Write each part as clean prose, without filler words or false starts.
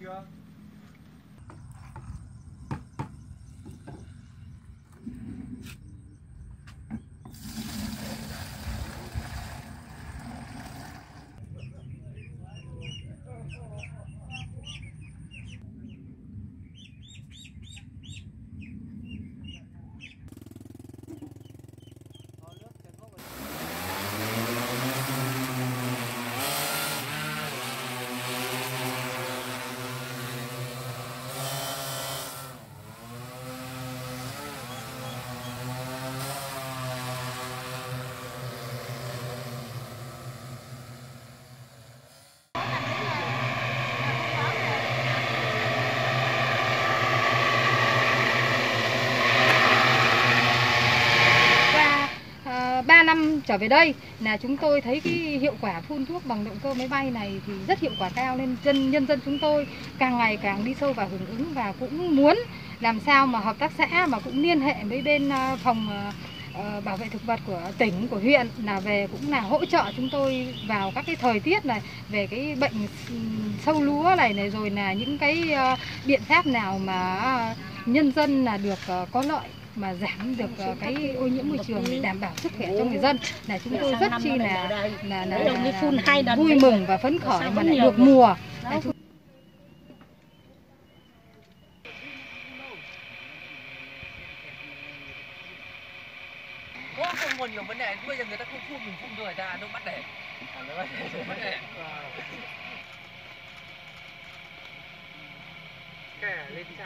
chưa? Và 3 năm trở về đây là chúng tôi thấy cái hiệu quả phun thuốc bằng động cơ máy bay này thì rất hiệu quả cao, nên nhân dân chúng tôi càng ngày càng đi sâu vào hưởng ứng và cũng muốn làm sao mà hợp tác xã mà cũng liên hệ với bên phòng bảo vệ thực vật của tỉnh, của huyện là về cũng là hỗ trợ chúng tôi vào các cái thời tiết này, về cái bệnh sâu lúa này rồi là những cái biện pháp nào mà nhân dân là được có lợi mà giảm được cái ô nhiễm môi trường để đảm bảo sức khỏe cho người dân, là chúng tôi rất chi là vui mừng và phấn khởi mà lại được mùa. Có không còn nhiều vấn đề, bây giờ người ta không phun mình phun rồi, người ta đâu bắt để. Bắt để. Kẻ lên chanh.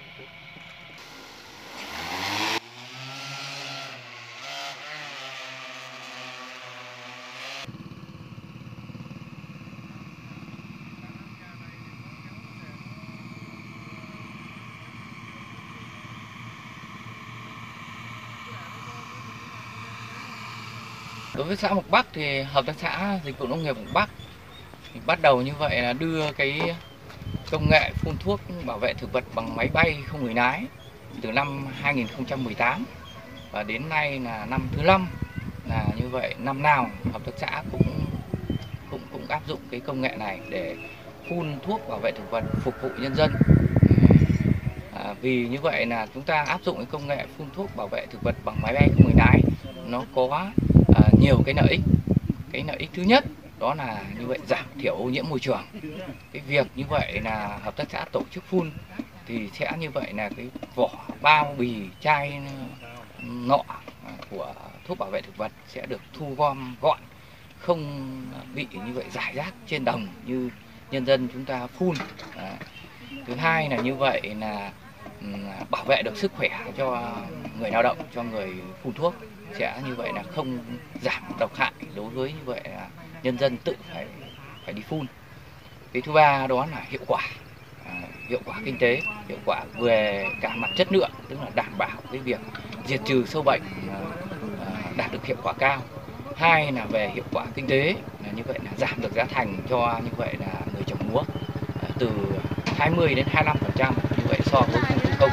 Đối với xã Mộc Bắc thì hợp tác xã dịch vụ nông nghiệp Mộc Bắc thì bắt đầu như vậy là đưa cái công nghệ phun thuốc bảo vệ thực vật bằng máy bay không người lái từ năm 2018 và đến nay là năm thứ 5. Là như vậy năm nào hợp tác xã cũng áp dụng cái công nghệ này để phun thuốc bảo vệ thực vật phục vụ nhân dân. Vì như vậy là chúng ta áp dụng cái công nghệ phun thuốc bảo vệ thực vật bằng máy bay không người lái, nó có nhiều cái lợi ích. Cái lợi ích thứ nhất đó là như vậy giảm thiểu ô nhiễm môi trường. Cái việc như vậy là hợp tác xã tổ chức phun thì sẽ như vậy là cái vỏ bao bì chai nọ của thuốc bảo vệ thực vật sẽ được thu gom gọn, không bị như vậy rải rác trên đồng như nhân dân chúng ta phun. Thứ hai là như vậy là bảo vệ được sức khỏe cho người lao động, cho người phun thuốc, sẽ như vậy là không giảm độc hại đối với như vậy là nhân dân tự phải đi phun. Cái thứ ba đó là hiệu quả kinh tế, hiệu quả về cả mặt chất lượng, tức là đảm bảo cái việc diệt trừ sâu bệnh đạt được hiệu quả cao. Hai là về hiệu quả kinh tế, là như vậy là giảm được giá thành cho như vậy là người trồng lúa từ 20 đến 25% như vậy so với phun thủ công.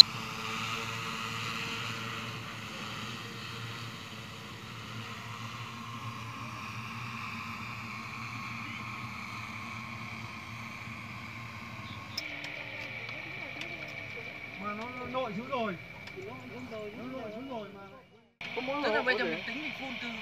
Mà nó nội xuống rồi. Nó nội xuống rồi mà. Tức là bây giờ mình tính mình phun từ